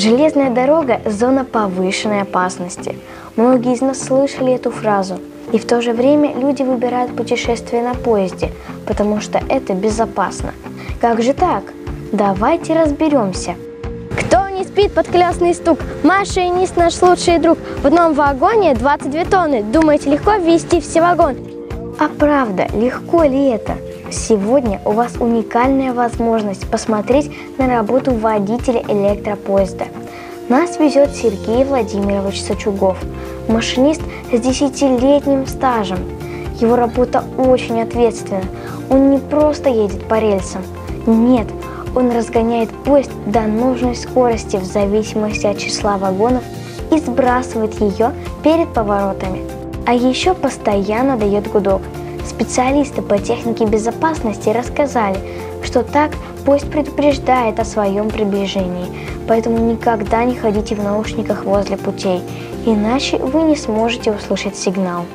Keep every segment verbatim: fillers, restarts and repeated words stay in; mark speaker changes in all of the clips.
Speaker 1: Железная дорога – зона повышенной опасности. Многие из нас слышали эту фразу. И в то же время люди выбирают путешествие на поезде, потому что это безопасно. Как же так? Давайте разберемся.
Speaker 2: Кто не спит под колесный стук? Машинист наш лучший друг. В одном вагоне двадцать две тонны. Думаете, легко ввести все вагоны?
Speaker 1: А правда, легко ли это? Сегодня у вас уникальная возможность посмотреть на работу водителя электропоезда. Нас везет Сергей Владимирович Сачугов, машинист с десятилетним стажем. Его работа очень ответственна. Он не просто едет по рельсам. Нет, он разгоняет поезд до нужной скорости в зависимости от числа вагонов и сбрасывает ее перед поворотами. А еще постоянно дает гудок. Специалисты по технике безопасности рассказали, что так поезд предупреждает о своем приближении, поэтому никогда не ходите в наушниках возле путей, иначе вы не сможете услышать сигнал.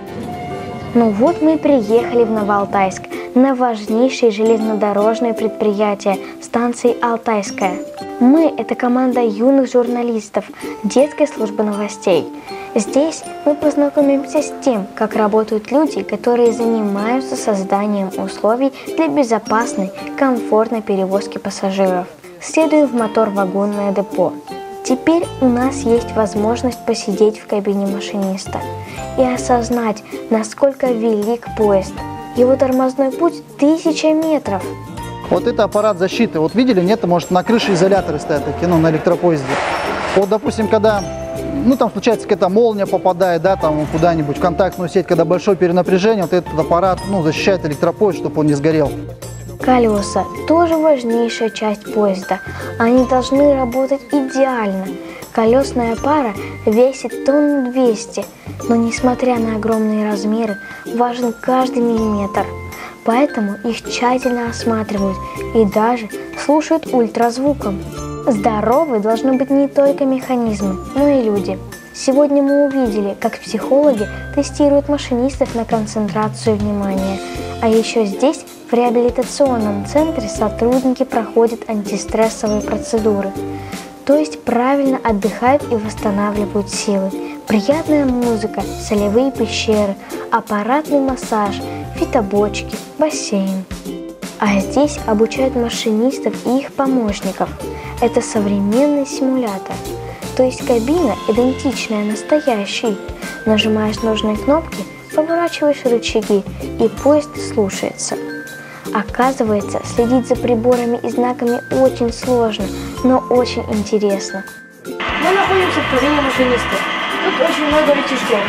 Speaker 1: Ну вот мы и приехали в Новоалтайск, на важнейшее железнодорожное предприятие станции Алтайская. Мы – это команда юных журналистов детской службы новостей. Здесь мы познакомимся с тем, как работают люди, которые занимаются созданием условий для безопасной, комфортной перевозки пассажиров. Следуем в мотор-вагонное депо. Теперь у нас есть возможность посидеть в кабине машиниста и осознать, насколько велик поезд. Его тормозной путь тысяча метров.
Speaker 3: Вот это аппарат защиты. Вот видели, нет, может на крыше изоляторы стоят такие, ну, на электропоезде. Вот, допустим, когда, ну, там случается какая-то молния попадает, да, там куда-нибудь в контактную сеть, когда большое перенапряжение, вот этот аппарат, ну, защищает электропоезд, чтобы он не сгорел.
Speaker 1: Колеса – тоже важнейшая часть поезда. Они должны работать идеально. Колесная пара весит тонну двести, но несмотря на огромные размеры, важен каждый миллиметр. Поэтому их тщательно осматривают и даже слушают ультразвуком. Здоровы должны быть не только механизмы, но и люди. Сегодня мы увидели, как психологи тестируют машинистов на концентрацию внимания. А еще здесь, в реабилитационном центре, сотрудники проходят антистрессовые процедуры. То есть правильно отдыхают и восстанавливают силы. Приятная музыка, солевые пещеры, аппаратный массаж, фитобочки, бассейн. А здесь обучают машинистов и их помощников. Это современный симулятор. То есть кабина идентичная настоящей. Нажимаешь нужные кнопки, поворачиваешь рычаги, и поезд слушается. Оказывается, следить за приборами и знаками очень сложно, но очень интересно.
Speaker 4: Мы находимся в кабине машиниста. Тут очень много рычажков.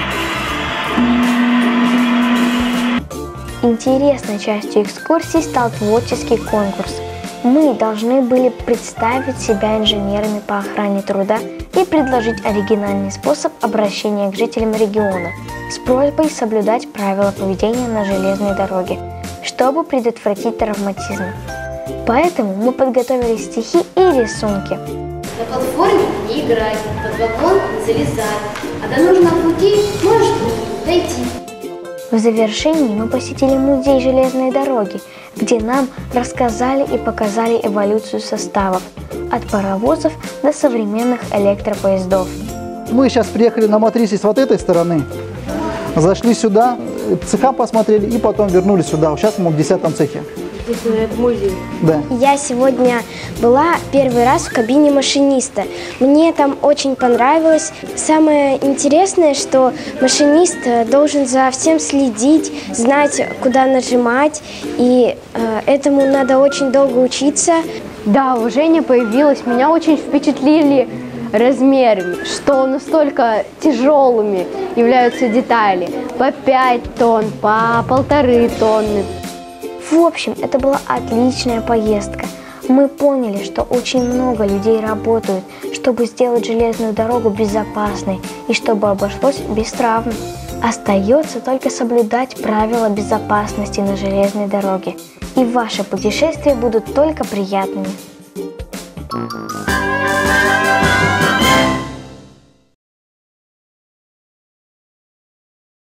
Speaker 1: Интересной частью экскурсии стал творческий конкурс. Мы должны были представить себя инженерами по охране труда и предложить оригинальный способ обращения к жителям региона с просьбой соблюдать правила поведения на железной дороге, чтобы предотвратить травматизм. Поэтому мы подготовили стихи и рисунки.
Speaker 5: На платформе не играй, под вагон не залезай, а до нужного пути можешь дойти.
Speaker 1: В завершении мы посетили музей железной дороги, где нам рассказали и показали эволюцию составов от паровозов до современных электропоездов.
Speaker 3: Мы сейчас приехали на матрице с вот этой стороны, зашли сюда, цеха посмотрели и потом вернулись сюда. Сейчас мы в десятом цехе.
Speaker 4: Это музей.
Speaker 3: Да.
Speaker 2: Я сегодня была первый раз в кабине машиниста. Мне там очень понравилось. Самое интересное, что машинист должен за всем следить, знать, куда нажимать. И э, этому надо очень долго учиться.
Speaker 6: Да, уважение появилось. Меня очень впечатлили размерами, что настолько тяжелыми являются детали. По пять тонн, по полторы тонны.
Speaker 1: В общем, это была отличная поездка. Мы поняли, что очень много людей работают, чтобы сделать железную дорогу безопасной и чтобы обошлось без травм. Остается только соблюдать правила безопасности на железной дороге, и ваши путешествия будут только приятными.